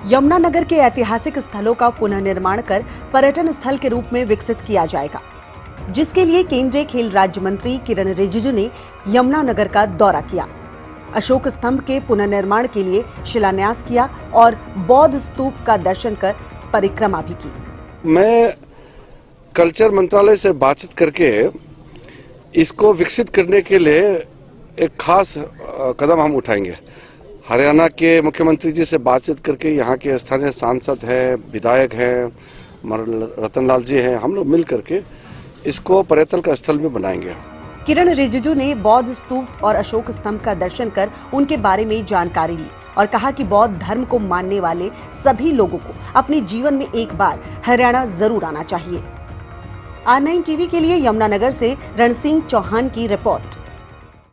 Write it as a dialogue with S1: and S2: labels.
S1: यमुनानगर के ऐतिहासिक स्थलों का पुनर्निर्माण कर पर्यटन स्थल के रूप में विकसित किया जाएगा, जिसके लिए केंद्रीय खेल राज्य मंत्री किरण रिजिजू ने यमुनानगर का दौरा किया। अशोक स्तंभ के पुनर्निर्माण के लिए शिलान्यास किया और बौद्ध स्तूप का दर्शन कर परिक्रमा भी की।
S2: मैं कल्चर मंत्रालय से बातचीत करके इसको विकसित करने के लिए एक खास कदम हम उठाएंगे। हरियाणा के मुख्यमंत्री जी से बातचीत करके यहाँ के स्थानीय सांसद हैं, विधायक हैं, रतन लाल जी हैं, हम लोग मिल करके इसको पर्यटन का स्थल भी बनाएंगे।
S1: किरण रिजिजू ने बौद्ध स्तूप और अशोक स्तंभ का दर्शन कर उनके बारे में जानकारी ली और कहा कि बौद्ध धर्म को मानने वाले सभी लोगों को अपने जीवन में एक बार हरियाणा जरूर आना चाहिए। R9 टीवी के लिए यमुनानगर से रणसिंह चौहान की रिपोर्ट।